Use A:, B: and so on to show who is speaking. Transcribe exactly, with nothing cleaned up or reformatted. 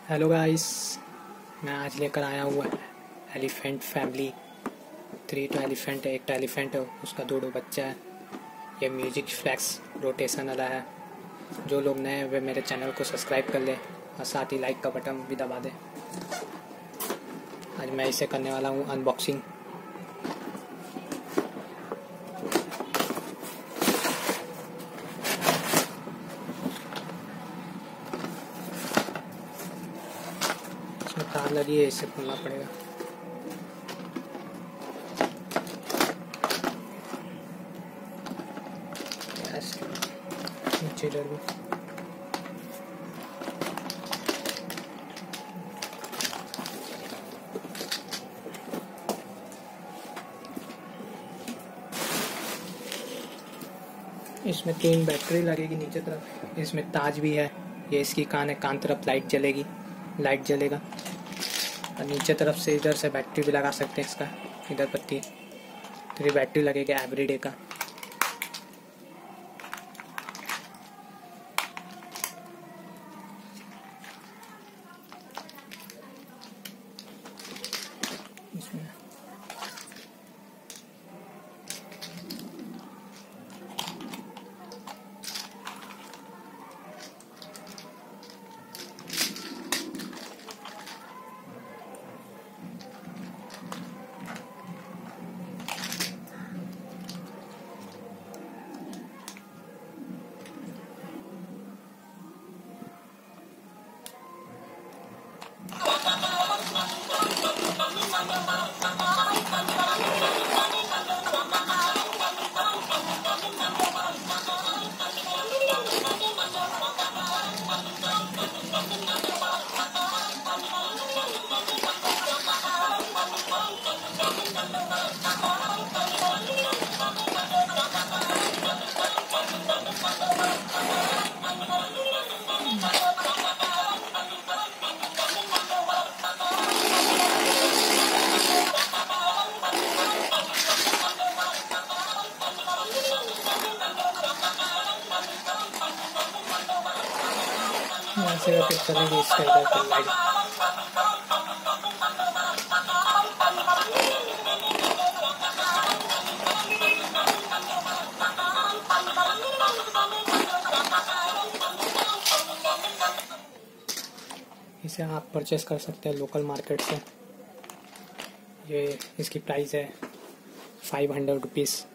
A: Hello guys, मैं आज लेकर आया हुआ एलिफेंट फैमिली। थ्री तो एलिफेंट है, एक एलिफेंट है, उसका दो दो बच्चा है। ये म्यूजिक फ्लैक्स रोटेशन वाला है। जो लोग नए हैं वे मेरे चैनल को सब्सक्राइब कर लें और साथ ही लाइक का बटन भी दबा दें। आज मैं इसे करने वाला हूँ अनबॉक्सिंग। इसमें तार लगी है, इससे खोलना पड़ेगा। नीचे डर भी इसमें तीन बैटरी लगेगी नीचे तरफ। इसमें ताज भी है। ये इसकी कान है, कान तरफ लाइट जलेगी, लाइट जलेगा। और नीचे तरफ से इधर से बैटरी भी लगा सकते हैं। इसका इधर पत्ती थ्री बैटरी लगेगा एवरीडे का। इसमें ऐसे करके चलेगी। इसका इधर पर लाइट इसे आप परचेस कर सकते हैं लोकल मार्केट से। ये इसकी प्राइस है फाइव हंड्रेड रुपीज़।